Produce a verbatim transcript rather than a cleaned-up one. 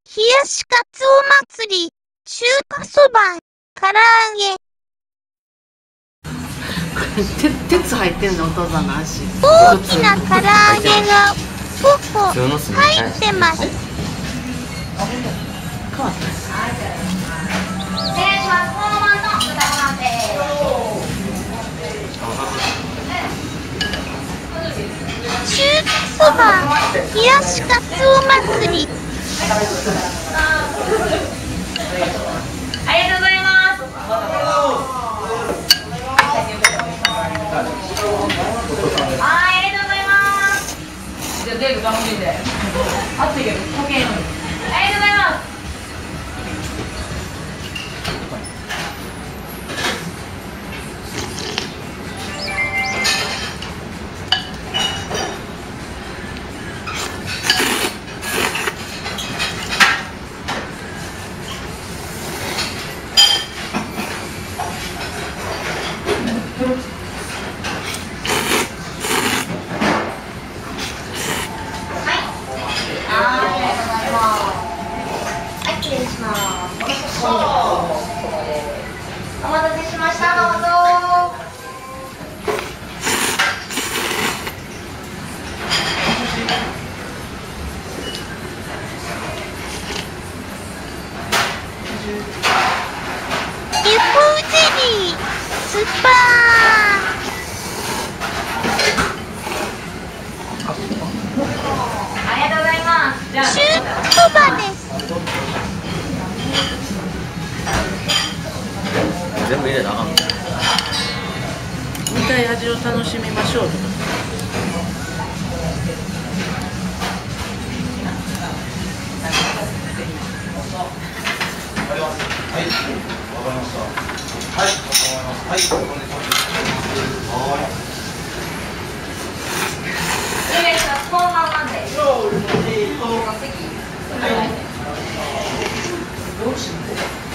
冷やしかつお祭り、中華そば、唐揚げ。 鉄入ってんの、お父さんの足。 大きな唐揚げがごこ入ってます。 変わった。 中華そば、冷やしかつお祭り。 ありがとうございます。はい、ありがとうございます。じゃあ、デーブ楽しんで。暑いけど、溶けんのに。ありがとうございます。お待たせしました。どうぞ。 ユフゼリー、スパー。 ありがとうございます。じゃあ、 中華そばです。 全部入れなあかんの。 見たい味を楽しみましょう。 はい、わかりました。はい、わかりました。はい、お願いします。はい。 お願いします。このままで。 はい。 席。はい。どうしよう。